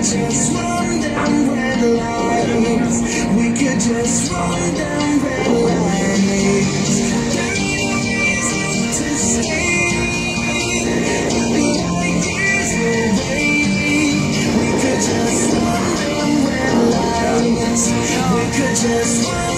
just run down red lights. We could just run down red lights. There ain't no reason to stay. Like years away. We could just run down red lights. We could just run